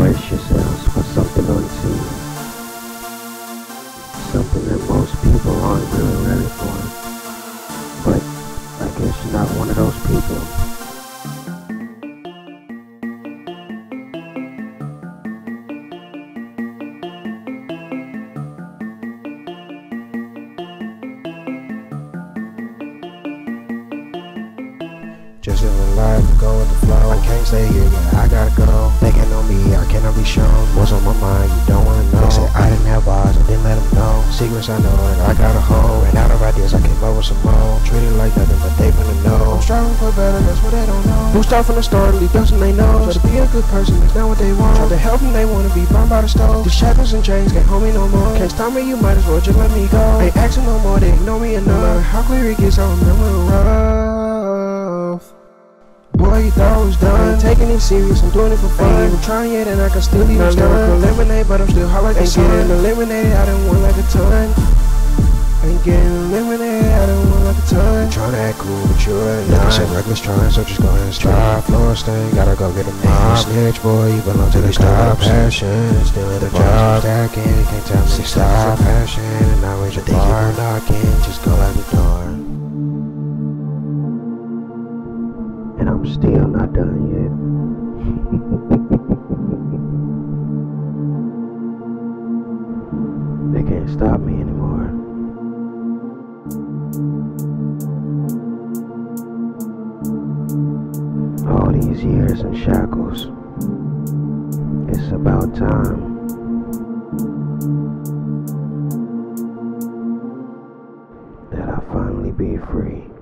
brace yourselves for something unseen. Something that most people aren't really ready for. But I guess you're not one of those people. Just living life, go with the flow. I can't stay here, yeah, I gotta go. They can't know me, I cannot be shown. What's on my mind, you don't wanna know. They said I didn't have eyes, I didn't let them know. Secrets I know that I gotta hold. Ran out of ideas, I came up with some more. Treated like nothing, but they finna know. I'm striving for better, that's what they don't know. Who start from the start, leave dust in they nose. Try to be a good person, that's not what they want. Try to help them, they wanna be burned by the stove. These shackles and chains can't hold me no more. Can't stop me, you might as well just let me go. Ain't asking no more, they ignore me enough. No matter how clear it gets, I remember the rough. Boy, you thought it was done. I ain't taking it serious, I'm doing it for fun. Ain't even trying yet, and I can still leave it done. Lemonade, but I'm still hot like the sun. Ain't getting eliminated, I done won like a ton. Ain't getting eliminated, I done won like a ton. Trying to act cool, but you ain't not. I said reckless trying, so just go ahead and strive. Floor stain, gotta go get a mob. Snitch, boy, you belong to the cops. Passion, still in the job. Stacking, can't tell me stop. Passion, and now raise your bar. Knocking, just go out the door. And I'm still not done yet. They can't stop me anymore. All these years in shackles, it's about time that I finally be free.